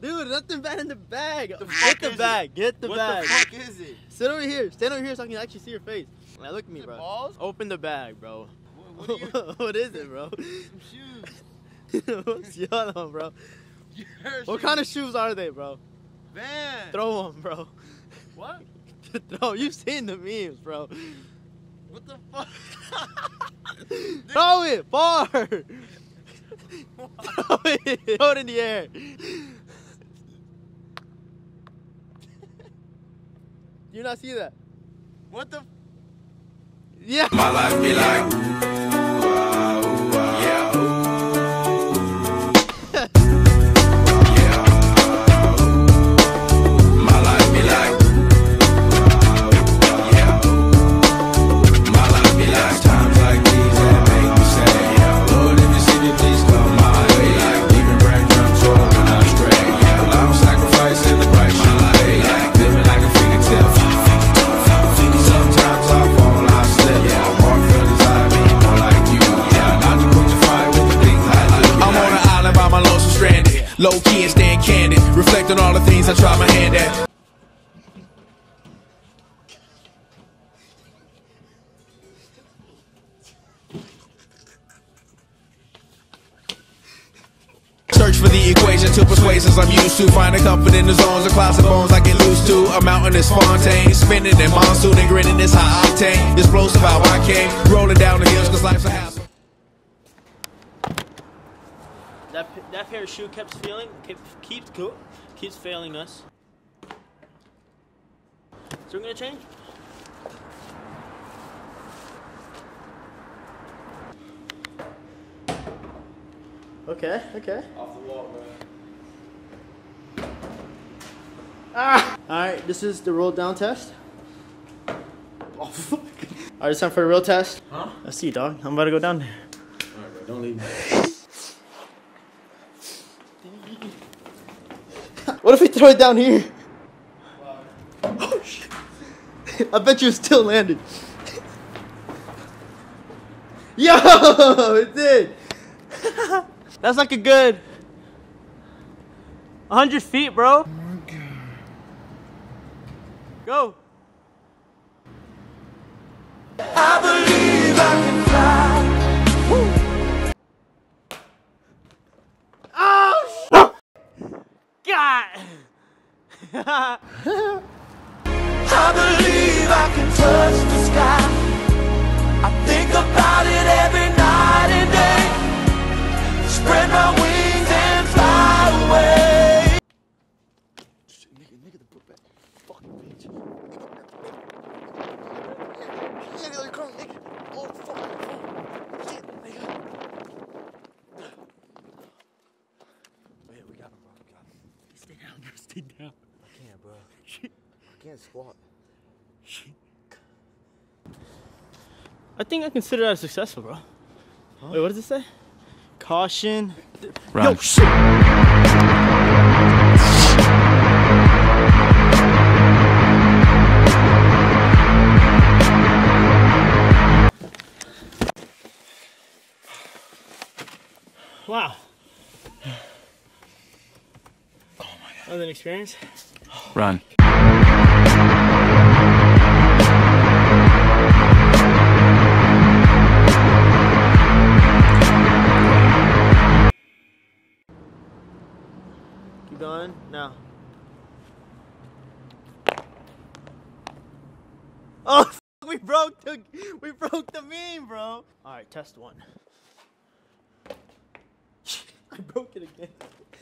Dude, nothing bad in the bag. The Get the bag. Get the bag. What the fuck is it? Sit over here. Stand over here so I can actually see your face. Now look at me, bro. Balls? Open the bag, bro. What are you? What is it, bro? Some shoes. Shut up, bro. What kind of shoes are they, bro? Van. Throw them, bro. What? Throw. You've seen the memes, bro. What the fuck? Throw it far. Throw it. Throw it in the air. You not see that? What the? Yeah. My life be like, yeah. My life be like, yeah. My life be like times like these that make me say, Lord, if you see me, please come my way. Like even breadcrumbs or when I'm straight. Yeah, I'm sacrificing the price. My life like living like a fingertip. Sometimes I fall, I slip. Yeah, I'm more feelings I mean, more like you. Yeah, not to put your fire with the things I do. I'm on an island by my lonesome stranded. Low key and staying candid. Reflect on all the things I try my hand at. Search for the equation to persuasions I'm used to. Finding comfort in the zones of closet bones I get loose to. A mountain is Fontaine, spinning in monsoon and grinning is high octane. Explosive how I came, rolling down the hills cause life's a hassle. That pair of shoe keeps failing us. So we're gonna change. Okay. Off the wall, bro. Ah! Alright, this is the roll down test. Oh, fuck. Alright, it's time for the real test. Huh? Let's see, dog. I'm about to go down there. Alright, bro, don't leave me. What if we throw it down here? Oh, shit. I bet you it still landed. Yo, it did. That's like a good 100 feet, bro. Oh my God. Go. I believe I can fly. Woo. Oh, God. I believe I can touch the sky. I think about it every night and day. Spread my wings and fly away. Nigga, the book back. Fucking bitch. Nigga, come, nigga. Oh, fuck. Shit, nigga. Oh, yeah, we got him, bro. We got him. Stay down, bro. Stay down. I can't, bro. Shit. I can't squat. Shit. I think I consider that successful, bro. Huh? Wait, what does it say? Caution. Run. Yo, shit. Wow. Oh my God. That was an experience. Run. Keep going. Now. Oh, we broke the meme, bro. All right, test one. I broke it again.